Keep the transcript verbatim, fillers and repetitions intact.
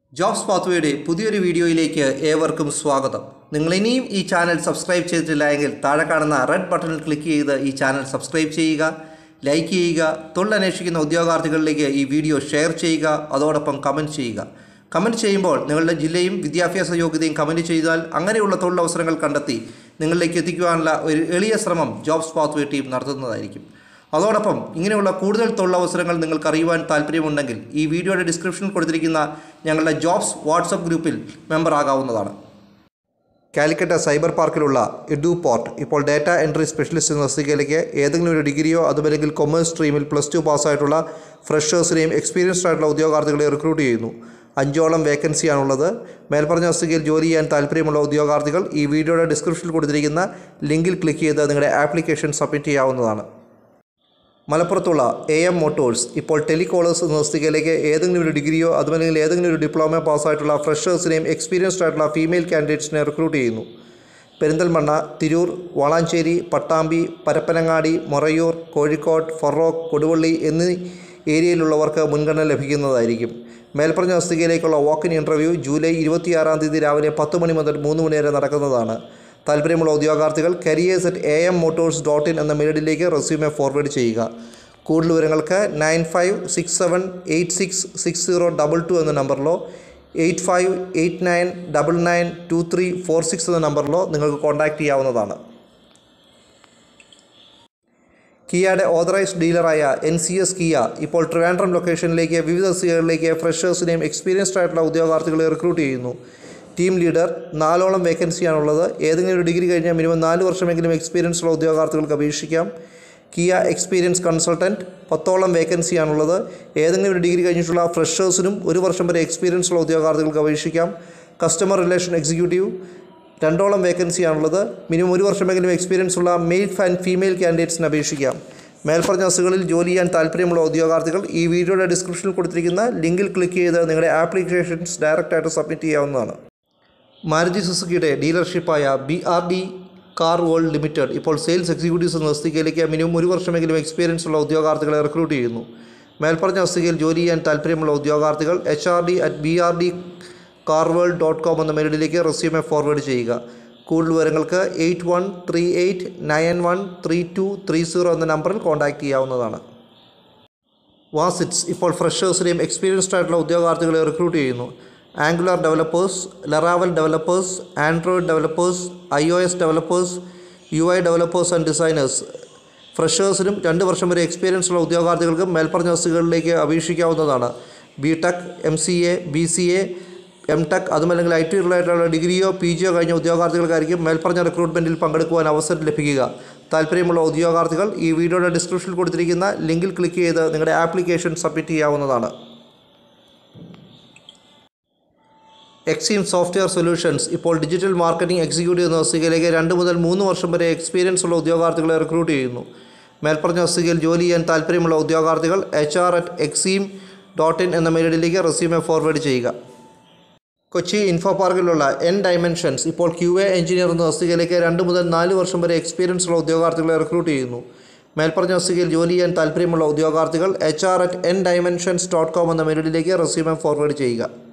Jobs പാത്വേയുടെ പുതിയൊരു വീഡിയോയിലേക്ക് ഏവർക്കും സ്വാഗതം. നിങ്ങൾ ഇനിയും ഈ ചാനൽ സബ്സ്ക്രൈബ് ചെയ്തിട്ടില്ല എങ്കിൽ താഴെ കാണുന്ന റെഡ് ബട്ടണിൽ ക്ലിക്ക് ചെയ്ത് ഈ ചാനൽ സബ്സ്ക്രൈബ് ചെയ്യുക, ലൈക്ക് ചെയ്യുക, തൊഴിലന്വേഷിക്കുന്ന ഉദ്യോഗാർത്ഥികളിലേക്ക് ഈ വീഡിയോ ഷെയർ ചെയ്യുക, അതോടൊപ്പം കമൻറ്റ് ചെയ്യുക. കമൻറ്റ് ചെയ്യുമ്പോൾ നിങ്ങളുടെ ജില്ലയും വിദ്യാഭ്യാസ യോഗ്യതയും കമൻറ്റ് ചെയ്താൽ അങ്ങനെയുള്ള തൊഴിലവസരങ്ങൾ കണ്ടെത്തി നിങ്ങളിലേക്ക് എത്തിക്കുവാനുള്ള ഒരു എളിയ ശ്രമം ജോബ്സ് പാത്വേ ടീം നടത്തുന്നതായിരിക്കും. അതോടൊപ്പം ഇങ്ങനെയുള്ള കൂടുതൽ തൊഴിലവസരങ്ങൾ നിങ്ങൾക്ക് അറിയുവാൻ താല്പര്യമുണ്ടെങ്കിൽ ഈ വീഡിയോയുടെ ഡിസ്ക്രിപ്ഷനിൽ കൊടുത്തിരിക്കുന്ന ഞങ്ങളുടെ ജോബ്സ് വാട്സപ്പ് ഗ്രൂപ്പിൽ മെമ്പർ ആകാവുന്നതാണ്. കാലിക്കറ്റ് സൈബർ പാർക്കിലുള്ള എഡുപോർട്ട് ഇപ്പോൾ ഡാറ്റ എൻട്രി സ്പെഷ്യലിസ്റ്റ് എന്ന തസ്തികയിലേക്ക് ഏതെങ്കിലും ഒരു ഡിഗ്രിയോ അതുമല്ലെങ്കിൽ കൊമേഴ്സ് സ്ട്രീമിൽ പ്ലസ് ടു പാസ്സായിട്ടുള്ള ഫ്രഷേഴ്സിനെയും എക്സ്പീരിയൻസ്ഡ് ആയിട്ടുള്ള ഉദ്യോഗാർത്ഥികളെ റിക്രൂട്ട് ചെയ്യുന്നു. അഞ്ചോളം വേക്കൻസിയാണുള്ളത്. മേൽപ്പറഞ്ഞ തസ്തികയിൽ ജോലി ചെയ്യാൻ താല്പര്യമുള്ള ഉദ്യോഗാർത്ഥികൾ ഈ വീഡിയോയുടെ ഡിസ്ക്രിപ്ഷനിൽ കൊടുത്തിരിക്കുന്ന ലിങ്കിൽ ക്ലിക്ക് ചെയ്ത് നിങ്ങളുടെ ആപ്ലിക്കേഷൻ സബ്മിറ്റ് ചെയ്യാവുന്നതാണ്. മലപ്പുറത്തുള്ള എ എം മോട്ടോഴ്സ് ഇപ്പോൾ ടെലികോളേഴ്സ് എന്ന തസ്തികയിലേക്ക് ഏതെങ്കിലും ഒരു ഡിഗ്രിയോ അതുമല്ലെങ്കിൽ ഏതെങ്കിലും ഒരു ഡിപ്ലോമ പാസ്സായിട്ടുള്ള ഫ്രഷേഴ്സിനെയും എക്സ്പീരിയൻസ്ഡ് ആയിട്ടുള്ള ഫീമെയിൽ കാൻഡിഡേറ്റ്സിനെ റിക്രൂട്ട് ചെയ്യുന്നു. പെരിന്തൽമണ്ണ, തിരൂർ, വളാഞ്ചേരി, പട്ടാമ്പി, പരപ്പനങ്ങാടി, മൊറയൂർ, കോഴിക്കോട്, ഫറോക്ക്, കൊടുവള്ളി എന്നീ ഏരിയയിലുള്ളവർക്ക് മുൻഗണന ലഭിക്കുന്നതായിരിക്കും. മേൽപ്പറഞ്ഞ തസ്തികയിലേക്കുള്ള വാക്ക് ഇൻ ഇൻ്റർവ്യൂ ജൂലൈ ഇരുപത്തിയാറാം തീയതി രാവിലെ പത്ത് മണി മുതൽ മൂന്ന് മണി വരെ നടക്കുന്നതാണ്. താല്പര്യമുള്ള ഉദ്യോഗാർത്ഥികൾ careers at A M Motors dot in എന്ന മെയിലിലേക്ക് റെസ്യൂമെ ഫോർവേഡ് ചെയ്യുക. കൂടുതൽ വിവരങ്ങൾക്ക് nine five six seven eight six six zero double two എന്ന നമ്പറിലോ eight five eight nine double nine two three four six എന്ന നമ്പറിലോ നിങ്ങൾക്ക് കോൺടാക്റ്റ് ചെയ്യാവുന്നതാണ്. കിയയുടെ ഓതറൈസ്ഡ് ഡീലറായ എൻ സി എസ് കിയ ഇപ്പോൾ ട്രിവാൻഡ്രം ലൊക്കേഷനിലേക്ക് വിവിധ തസ്തികകളിലേക്ക് ഫ്രഷേഴ്സിനെയും എക്സ്പീരിയൻസ്ഡ് ആയിട്ടുള്ള ഉദ്യോഗാർത്ഥികളെ റിക്രൂട്ട് ചെയ്യുന്നു. ടീം ലീഡർ നാലോളം വേക്കൻസിയാണുള്ളത്. ഏതെങ്കിലും ഒരു ഡിഗ്രി കഴിഞ്ഞാൽ മിനിമം നാല് വർഷമെങ്കിലും എക്സ്പീരിയൻസ് ഉള്ള ഉദ്യോഗാർത്ഥികൾക്ക് അപേക്ഷിക്കാം. കിയ എക്സ്പീരിയൻസ് കൺസൾട്ടൻറ്റ് പത്തോളം വേക്കൻസിയാണുള്ളത്. ഏതെങ്കിലും ഒരു ഡിഗ്രി കഴിഞ്ഞിട്ടുള്ള ഫ്രഷേഴ്സിനും ഒരു വർഷം വരെ എക്സ്പീരിയൻസ് ഉള്ള ഉദ്യോഗാർത്ഥികൾക്ക് അപേക്ഷിക്കാം. കസ്റ്റമർ റിലേഷൻ എക്സിക്യൂട്ടീവ് രണ്ടോളം വേക്കൻസിയാണുള്ളത്. മിനിമം ഒരു വർഷമെങ്കിലും എക്സ്പീരിയൻസ് ഉള്ള മെയിൽ ആൻഡ് ഫീമെയിൽ കാൻഡിഡേറ്റ്സിന് അപേക്ഷിക്കാം. മേൽപ്പറഞ്ഞ തസ്തികകളിൽ ജോലി ചെയ്യാൻ താല്പര്യമുള്ള ഉദ്യോഗാർത്ഥികൾ ഈ വീഡിയോയുടെ ഡിസ്ക്രിപ്ഷനിൽ കൊടുത്തിരിക്കുന്ന ലിങ്കിൽ ക്ലിക്ക് ചെയ്ത് നിങ്ങളുടെ ആപ്ലിക്കേഷൻസ് ഡയറക്റ്റായിട്ട് സബ്മിറ്റ് ചെയ്യാവുന്നതാണ്. മാരുതി സുസുക്കിയുടെ ഡീലർഷിപ്പായ B R D car world limited ഇപ്പോൾ സെയിൽസ് എക്സിക്യൂട്ടീവ്സ് എന്ന തസ്തികയിലേക്ക് മിനിമം ഒരു വർഷമെങ്കിലും എക്സ്പീരിയൻസ് ഉള്ള ഉദ്യോഗാർത്ഥികളെ റിക്രൂട്ട് ചെയ്യുന്നു. മേൽപ്പറഞ്ഞ തസ്തികയിൽ ജോലി ചെയ്യാൻ താല്പര്യമുള്ള ഉദ്യോഗാർത്ഥികൾ H R D at B R D car world dot com എന്ന മെയിലിലേക്ക് റെസ്യൂമെ ഫോർവേഡ് ചെയ്യുക. കൂടുതൽ വിവരങ്ങൾക്ക് eight one three eight nine one three two three zero എന്ന നമ്പറിൽ കോൺടാക്റ്റ് ചെയ്യാവുന്നതാണ്. വാസിറ്റ്സ് ഇപ്പോൾ ഫ്രഷേഴ്സിനെയും എക്സ്പീരിയൻസ്ഡ് ആയിട്ടുള്ള ഉദ്യോഗാർത്ഥികളെ റിക്രൂട്ട് ചെയ്യുന്നു. Angular developers, Laravel developers, Android developers, I O S developers, U I developers and designers ഫ്രഷേഴ്സിനും രണ്ട് വർഷം വരെ എക്സ്പീരിയൻസ് ഉള്ള ഉദ്യോഗാർത്ഥികൾക്ക് മേൽപ്പറഞ്ഞ തസ്തികകളിലേക്ക് അപേക്ഷിക്കാവുന്നതാണ്. BTech, M C A, B C A, M Tech അതുമല്ലെങ്കിൽ ഐ ടി റിലേറ്റഡുള്ള ഡിഗ്രിയോ പി ജിയോ കഴിഞ്ഞ ഉദ്യോഗാർത്ഥികൾക്കായിരിക്കും മേൽപ്പറഞ്ഞ റിക്രൂട്ട്മെൻറ്റിൽ പങ്കെടുക്കുവാൻ അവസരം ലഭിക്കുക. താല്പര്യമുള്ള ഉദ്യോഗാർത്ഥികൾ ഈ വീഡിയോയുടെ ഡിസ്ക്രിപ്ഷനിൽ കൊടുത്തിരിക്കുന്ന ലിങ്കിൽ ക്ലിക്ക് ചെയ്ത് നിങ്ങളുടെ ആപ്ലിക്കേഷൻ സബ്മിറ്റ് ചെയ്യാവുന്നതാണ്. എക്സീം സോഫ്റ്റ്വെയർ സൊല്യൂഷൻസ് ഇപ്പോൾ ഡിജിറ്റൽ മാർക്കറ്റിംഗ് എക്സിക്യൂട്ടീവ് എന്ന തസ്തികയിലേക്ക് രണ്ട് മുതൽ മൂന്ന് വർഷം വരെ എക്സ്പീരിയൻസ് ഉള്ള ഉദ്യോഗാർത്ഥികളെ റിക്രൂട്ട് ചെയ്യുന്നു. മേൽപ്പറഞ്ഞ തസ്തികയിൽ ജോലി ചെയ്യാൻ താല്പര്യമുള്ള ഉദ്യോഗാർത്ഥികൾ എച്ച് ആർ അറ്റ് എക്സീം ഡോട്ട് ഇൻ എന്ന മെയിലിലേക്ക് റെസ്യൂമെ ഫോർവേഡ് ചെയ്യുക. കൊച്ചി ഇൻഫോപാർക്കിലുള്ള എൻ ഡൈമെൻഷൻസ് ഇപ്പോൾ ക്യു എ എഞ്ചിനീയർ എന്ന തസ്തികയിലേക്ക് രണ്ട് മുതൽ നാല് വർഷം വരെ എക്സ്പീരിയൻസ് ഉള്ള ഉദ്യോഗാർത്ഥികളെ റിക്രൂട്ട് ചെയ്യുന്നു. മേൽപ്പറഞ്ഞ തസ്തികയിൽ ജോലി ചെയ്യാൻ താല്പര്യമുള്ള ഉദ്യോഗാർത്ഥികൾ H R at N dimensions dot com എന്ന മെയിലിലേക്ക് റെസ്യൂമെ ഫോർവേഡ് ചെയ്യുക.